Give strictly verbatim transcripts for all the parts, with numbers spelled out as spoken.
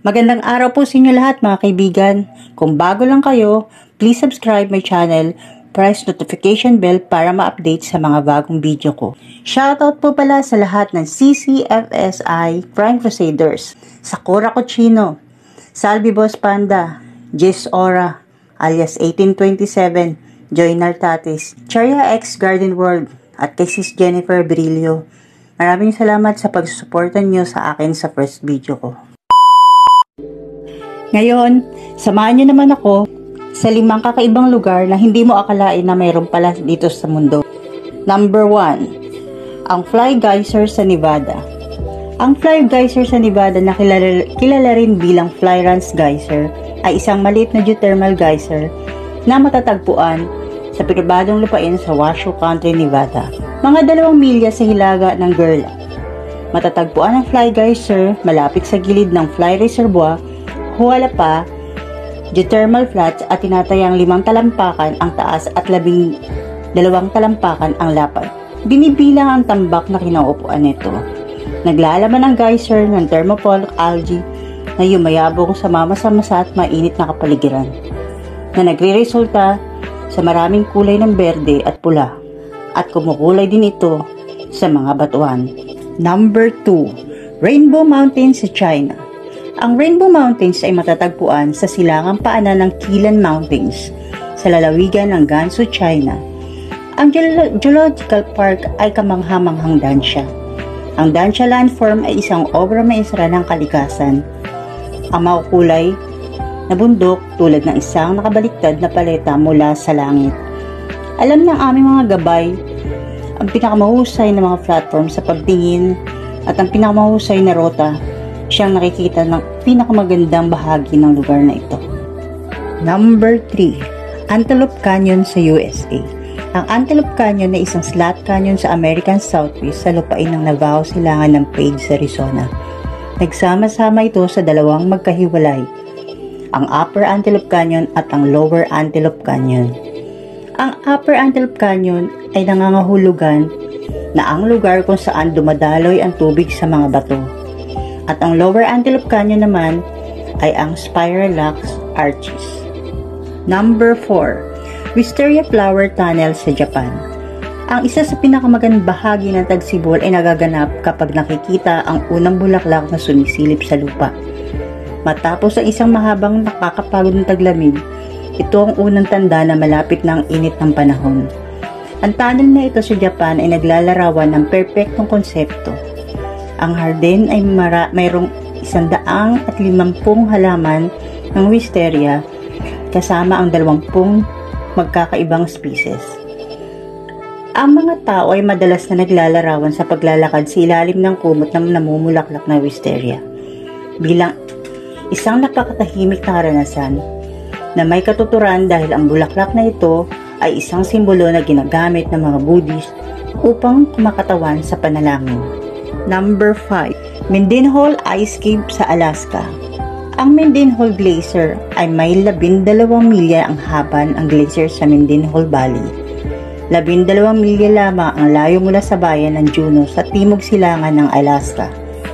Magandang araw po sa inyo lahat mga kaibigan. Kung bago lang kayo, please subscribe my channel, press notification bell para ma-update sa mga bagong video ko. Shoutout po pala sa lahat ng C C F S I Prime Crusaders, Sakura Cochino, Salvi Boss Panda, Jis Ora, alias eighteen twenty-seven, Joy Nartatis, Charia X Garden World, at kay Sis Jennifer Brillo. Maraming salamat sa pagsusuporta nyo sa akin sa first video ko. Ngayon, samahan nyo naman ako sa limang kakaibang lugar na hindi mo akalain na mayroon pala dito sa mundo. Number one, ang Fly Geyser sa Nevada. Ang Fly Geyser sa Nevada na kilala, kilala rin bilang Fly Ranch Geyser ay isang maliit na geothermal geyser na matatagpuan sa pribadong lupain sa Washoe County, Nevada. Mga dalawang milya sa hilaga ng Gerla. Matatagpuan ang Fly Geyser malapit sa gilid ng Fly Reservoir, Hualapa, geothermal flats at tinatayang limang talampakan ang taas at labing dalawang talampakan ang lapad. Binibilang ang tambak na kinauupuan nito. Naglalaman ang geyser ng thermopaulic algae na yumayabong sa mamasa-masa at mainit na kapaligiran, na nagre-resulta sa maraming kulay ng berde at pula, at kumukulay din ito sa mga batuan. Number two, Rainbow Mountains sa China. Ang Rainbow Mountains ay matatagpuan sa silangang paanan ng Qilan Mountains sa lalawigan ng Gansu, China. Ang Ge- Geological Park ay kamangha-manghang dansya. Ang dansya landform ay isang obra maestra ng kalikasan. Ang makukulay na bundok tulad ng isang nakabaliktad na paleta mula sa langit. Alam ng aming mga gabay ang pinakamahusay na mga platform sa pagtingin at ang pinakamahusay na rota siyang nakikita ng pinakamagandang bahagi ng lugar na ito. Number three, Antelope Canyon sa U S A. Ang Antelope Canyon ay isang slot canyon sa American Southwest sa lupain ng Navajo Silangan ng Page, Arizona. Nagsama-sama ito sa dalawang magkahiwalay, ang Upper Antelope Canyon at ang Lower Antelope Canyon. Ang Upper Antelope Canyon ay nangangahulugan na ang lugar kung saan dumadaloy ang tubig sa mga bato. At ang Lower Antelope Canyon naman ay ang Spiral Locks Arches. Number four, Wisteria Flower Tunnel sa Japan. Ang isa sa pinakamagandang bahagi ng tagsibol ay nagaganap kapag nakikita ang unang bulaklak na sumisilip sa lupa. Matapos ang isang mahabang nakakapagod na taglamig, ito ang unang tanda na malapit na ang init ng panahon. Ang tunnel na ito sa Japan ay naglalarawan ng perpektong konsepto. Ang hardin ay mara, mayroong isandaang at limampung halaman ng wisteria kasama ang dalawampung magkakaibang species. Ang mga tao ay madalas na naglalarawan sa paglalakad sa ilalim ng kumot ng namumulaklak na wisteria. Bilang isang napakatahimik na karanasan na may katuturan dahil ang bulaklak na ito ay isang simbolo na ginagamit ng mga Buddhist upang kumakatawan sa panalangin. Number five, Mendenhall Ice Cave sa Alaska. Ang Mendenhall Glacier ay may labindalawang milya ang haba ng glacier sa Mendenhall Valley. Labindalawang milya lamang ang layo mula sa bayan ng Juneau sa timog silangan ng Alaska.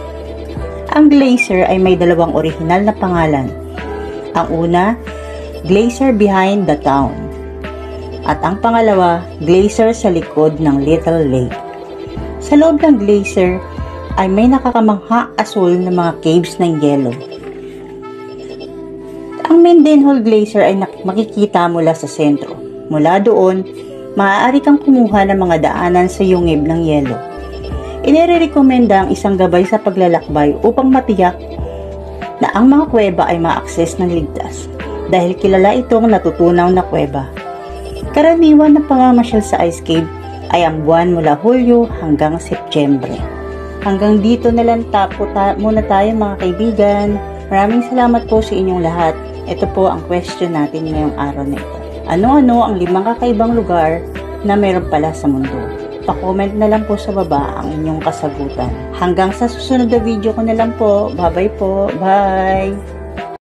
Ang glacier ay may dalawang orihinal na pangalan. Ang una, Glacier Behind the Town. At ang pangalawa, Glacier sa likod ng Little Lake. Sa loob ng glacier ay may nakakamangha asul na mga caves ng yelo. Ang Mendenhall Glacier ay makikita mula sa sentro. Mula doon, maaari kang kumuha ng mga daanan sa yungib ng yelo. Inirekomenda ang isang gabay sa paglalakbay upang matiyak na ang mga kuweba ay ma-access ng ligtas dahil kilala itong natutunaw na kuweba. Karaniwan na pangamasyal sa ice cave ay ang buwan mula Hulyo hanggang Setyembre. Hanggang dito na lang tapo ta- muna tayo mga kaibigan. Maraming salamat po sa inyong lahat. Ito po ang question natin ngayong araw na ito. Ano-ano ang limang kakaibang lugar na meron pala sa mundo? Pa-comment na lang po sa baba ang inyong kasagutan. Hanggang sa susunod na video ko na lang po. Bye-bye po. Bye!